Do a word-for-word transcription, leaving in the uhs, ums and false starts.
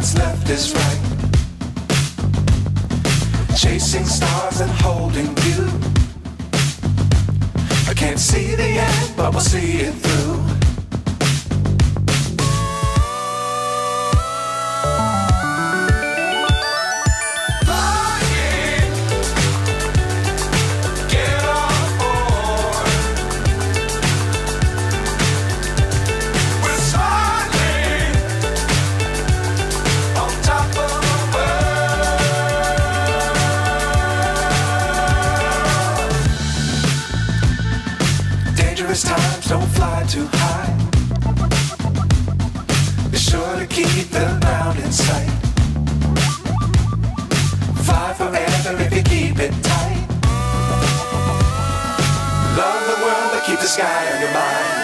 what's left is right. Chasing stars and holding you. I can't see the end, but we'll see it through. Dangerous times, don't fly too high. Be sure to keep the ground in sight. Fly forever if you keep it tight. Love the world, but keep the sky on your mind.